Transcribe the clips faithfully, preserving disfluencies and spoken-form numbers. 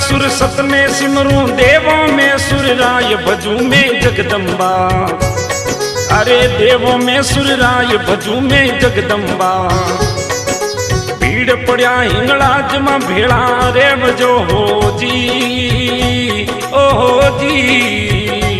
सुर सत में सिमरूं, देवों में सुर राय भजू में जगदम्बा। अरे देवों में सुर राय भजू में जगदम्बा। भीड़ पड़ा हिंगलाज में भेड़ा रे बजो हो जी, ओ हो जी।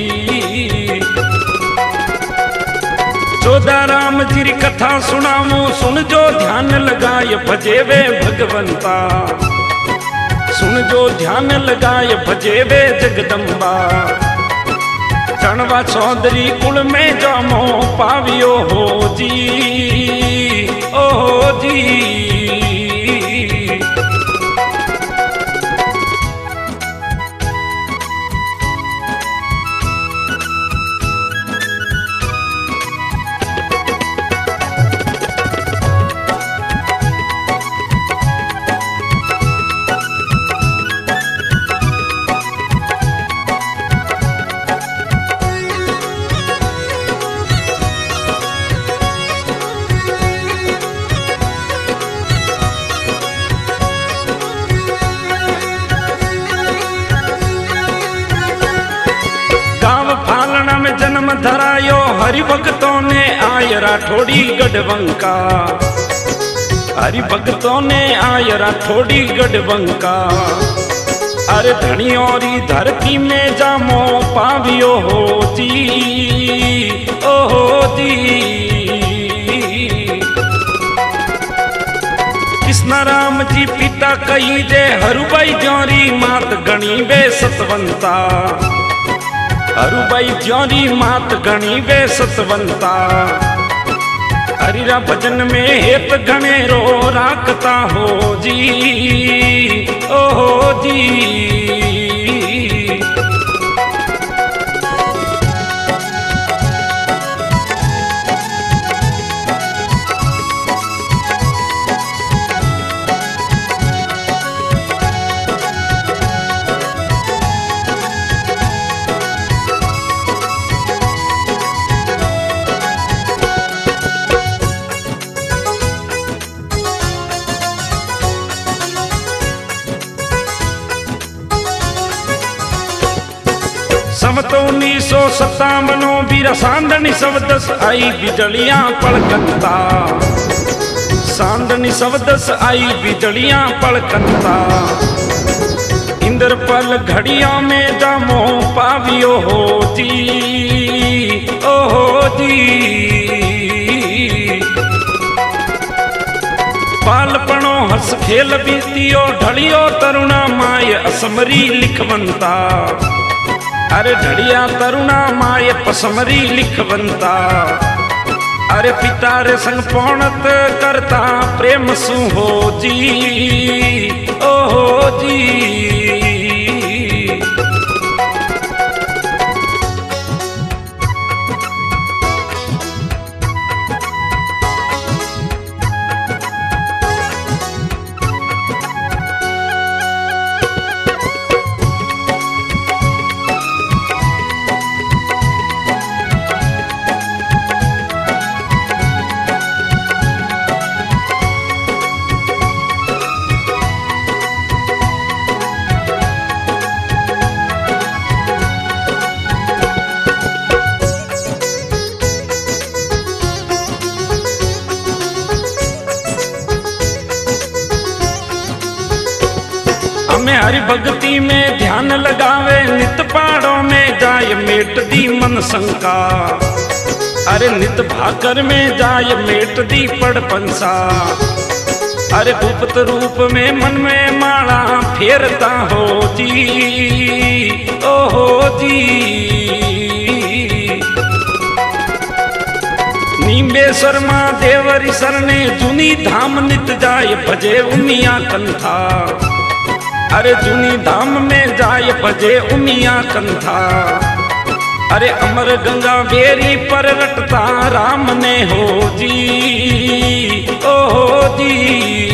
जोधा राम जी री कथा सुनाऊं, सुन जो ध्यान लगाए भजे वे भगवंता। सुन जो ध्यान लगाए भजे वे जगदम्बा। चणवा चौधरी कुल में जामो पावियो हो जी, ओ हो जी। जन्म धरायो हरि भक्तों ने आय राठौड़ी गढ़बंका। हरि भक्तों ने आय राठौड़ी गढ़बंका। अरे धनियोरी धरती में जामो पावियो हो जी, ओ हो जी। कृष्ण राम जी पिता कही जे हरुबाई जोरी मात गणी वे सतवंता। हरुबाई ज्योरी मात गणी वे सतवंता। हरिरा भजन में हेत गणे रो राखता हो जी, ओ हो जी। समतो उन्नीस सौ सत्तावनो बीरा सांडनी सवदस आई बिजलियां पड़कता। सांडनी सवदस आई बिजलियां पड़कता। इंद्र पल घड़िया में जामो पावियो हो जी, ओ हो जी। पालपणो हस खेल बीतियो ढलियो तरुणा माय असमरी लिखवंता। अरे ढड़िया तरुणा माय पसमरी लिखवंता। अरे पिता रे संग पौणत करता प्रेम सु हो जी, ओ हो जी। हमें हरि भक्ति में ध्यान लगावे, नित पहाड़ों में जाय मेट दी मन शंका। अरे नित भाकर में जाय मेट दी पड़ पंसा। अरे गुप्त रूप में मन में माला फेरता हो जी, ओ हो जी। नीम्बेश्वर महादेवरी सरने जुनी धाम नित जाय भजे उमिया कंथा। अरे जुनी धाम में जाय भजे उमिया कंथा। अरे अमर गंगा बेरी पर रटता राम ने हो जी, ओ हो जी।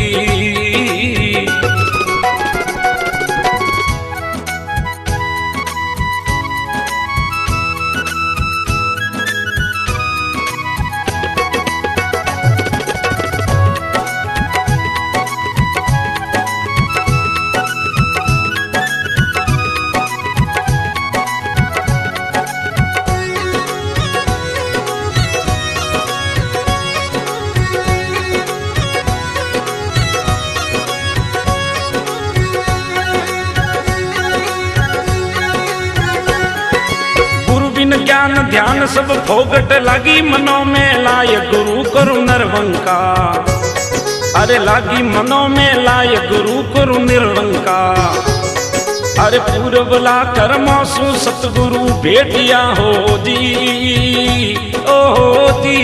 ज्ञान ध्यान सब फोगट लागी मनो में लाय गुरु करु निर्वंका। अरे लागी मनो में लाय गुरु करु निर्वंका। अरे पूर्वला कर्मों सु सतगुरु भेटिया हो जी ओ हो जी।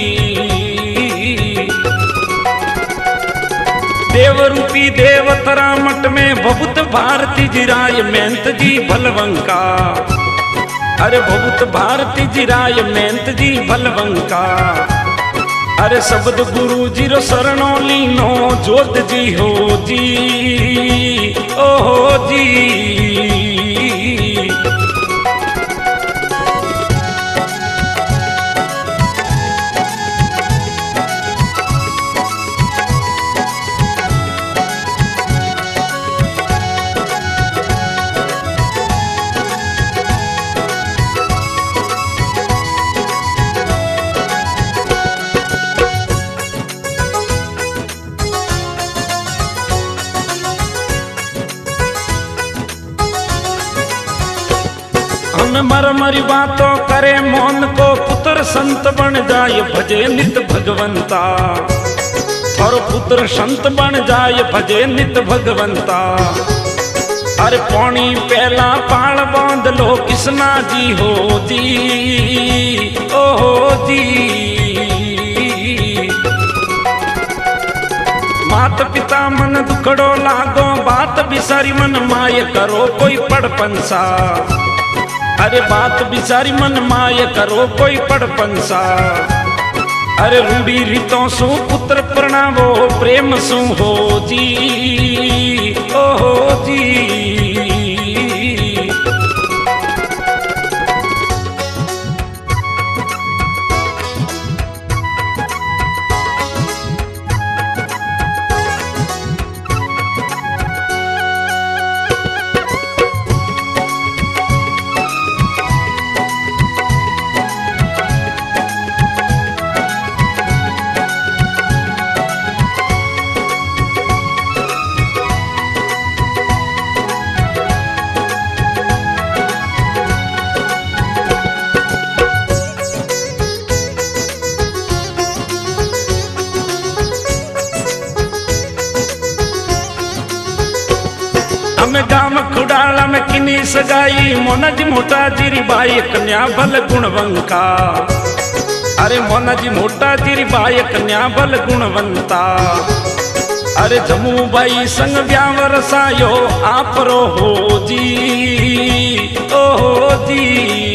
देव रूपी देवतरा मठ में बहुत भारती जी राय मेहनत जी भलवंका। अरे बहुत भारती जी राय मेहनत जी भलवंका। अरे शब्द गुरु जी रो शरणो लीनो जोत जी हो जी ओ हो जी। मर मरी बातों करे मोहन को पुत्र संत बन जाए भजे नित भगवंता। और पुत्र संत बन जाए भजे नित भगवंता। अरे पौनी पहला पाल बांध लो किसना जी हो जी ओ हो जी। मात पिता मन दुखड़ो लागो बात बिसारी मन माय करो कोई पड़ पंसा। अरे बात बिचारी मन माय करो कोई पड़ पंसा। अरे रूढ़ी रीतों सु पुत्र प्रणावो प्रेम सु हो जी ओ हो जी। गाम खुडाला में किनी सगाई मोनज मोटा जीरी बाई कन्या भल गुणवंका। अरे मोनज मोटा जीरी बाई कन्या भल गुणवंता। अरे जमू बाई संग ब्यावर सायो आप रो हो जी ओ हो जी।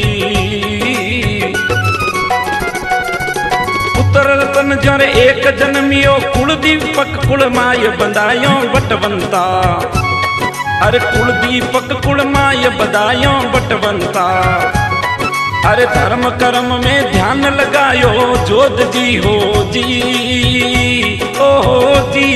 पुत्र रतन जर एक जन्मियो कुल दीपक कुल माय बंदायो बटवंता। अरे कुल दीपक कुल माय बदायो बटवंता। अरे धर्म कर्म में ध्यान लगायो जोत जी हो जी ओ हो जी।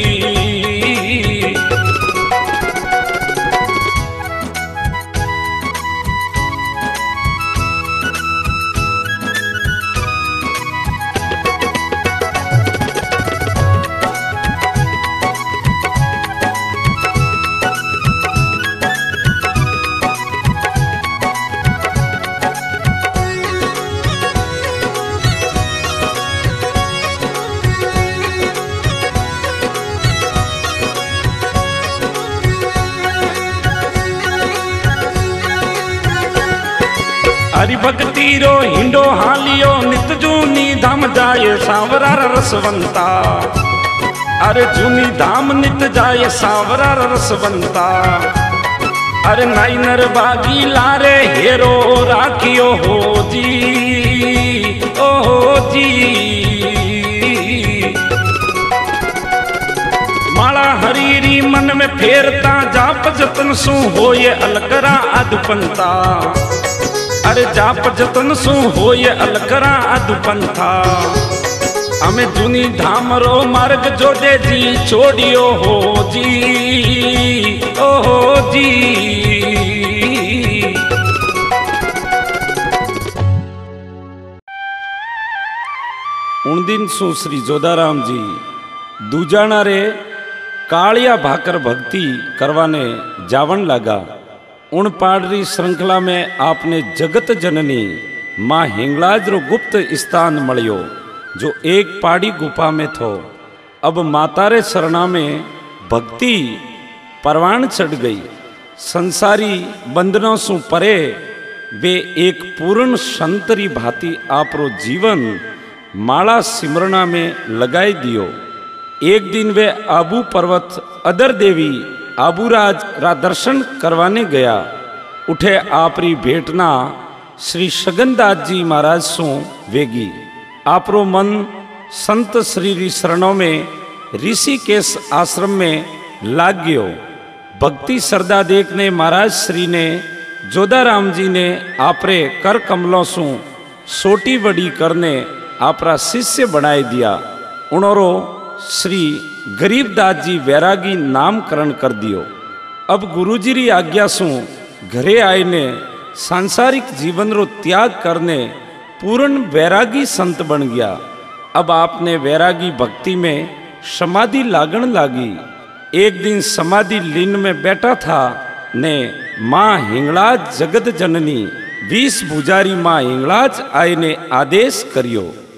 हरि भक्ति रो हिंडो हालियो नित जूनी धाम जाए सावरा रसवंता। अरे जूनी धाम नित जाए सावरा रसवंता। अरे नाइनर बागी लारे हेरो राखियो हो जी ओ हो जी। माला हरीरी मन में फेरता जाप जतन सु होए अलकरा अधपंता। अरे जाप जतन सु होए अलकरा अधपंथा। हमें जूनी धाम रो मार्ग जोड़े जी छोड़ियो हो जी ओ हो जी। उन दिन सु श्री जोधाराम जी दूजाना रे कालिया भाकर भक्ति करवाने जावन लगा। उन पाडरी श्रृंखला में आपने जगत जननी माँ हिंगलाज रो गुप्त स्थान मळ्यो जो एक पहाड़ी गुफा में थो। अब माता रे शरणा में भक्ति परवान चढ़ गई। संसारी बंधनों सु परे वे एक पूर्ण संतरी भांति आपरो जीवन माला सिमरना में लगाई दियो। एक दिन वे आबू पर्वत अदर देवी आबूराज रा दर्शन करवाने गया। उठे आपरी भेटना श्री सगनदास जी महाराज सु वेगी। आपरो मन संत श्री री शरणों में ऋषिकेश आश्रम में लाग गयो। भक्ति श्रद्धा देखने महाराज श्री ने जोधाराम जी ने आपरे कर कमलों सु सोटी बड़ी करने आपरा शिष्य बनाए दिया। उणोरो श्री गरीबदास जी वैरागी नामकरण कर दियो। अब गुरुजी री आज्ञा सु घरे आए ने सांसारिक जीवन रो त्याग करने पूर्ण वैरागी संत बन गया। अब आपने वैरागी भक्ति में समाधि लागण लागी। एक दिन समाधि लीन में बैठा था ने माँ हिंगलाज जगत जननी बीस पुजारी माँ हिंगलाज आए ने आदेश करियो।